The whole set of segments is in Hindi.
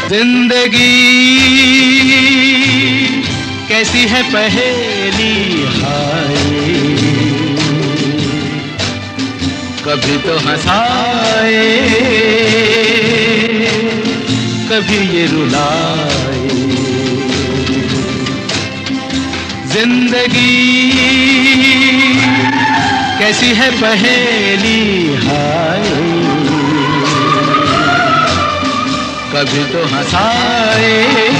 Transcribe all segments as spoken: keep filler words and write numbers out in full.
जिंदगी कैसी है पहेली हाय, कभी तो हंसाए कभी ये रुलाए। जिंदगी कैसी है पहेली हाय, कभी तो हंसाए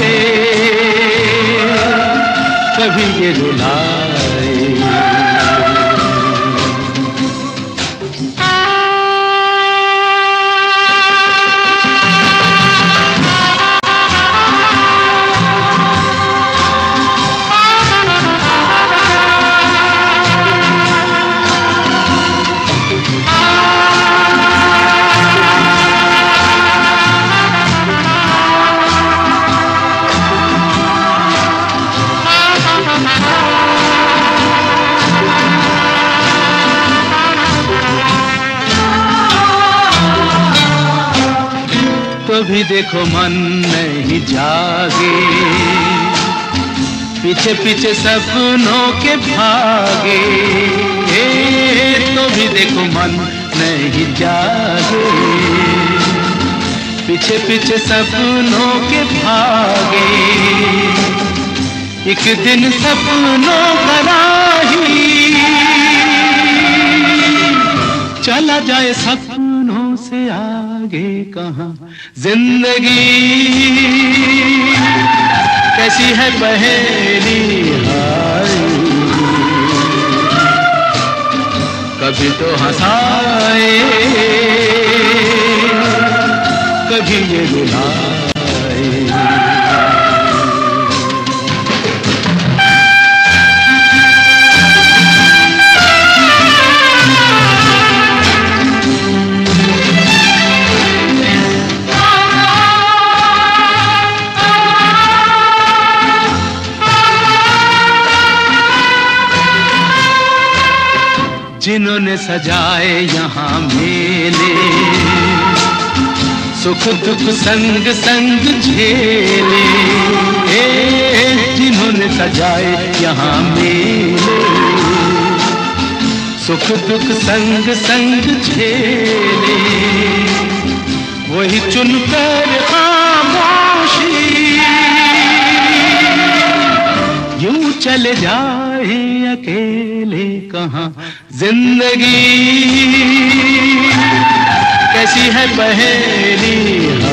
कभी ये रुलाए। तो भी देखो मन नहीं जागे, पीछे पीछे सपनों के भागे। तो भी देखो मन नहीं जागे, पीछे पीछे सपनों के भागे। एक दिन सपनों का राही चला जाए सपनों से आगे कहाँ। जिंदगी कैसी है पहेली हाय, कभी तो हंसाए कभी ये रुलाए। जिन्होंने सजाए यहाँ मेले, सुख दुख संग संग झेले। जिन्होंने सजाए यहाँ मेले, सुख दुख संग संग झेले। वही चुनकर खामोशी यूं चले जाए अकेले कहाँ। जिंदगी कैसी है पहेली।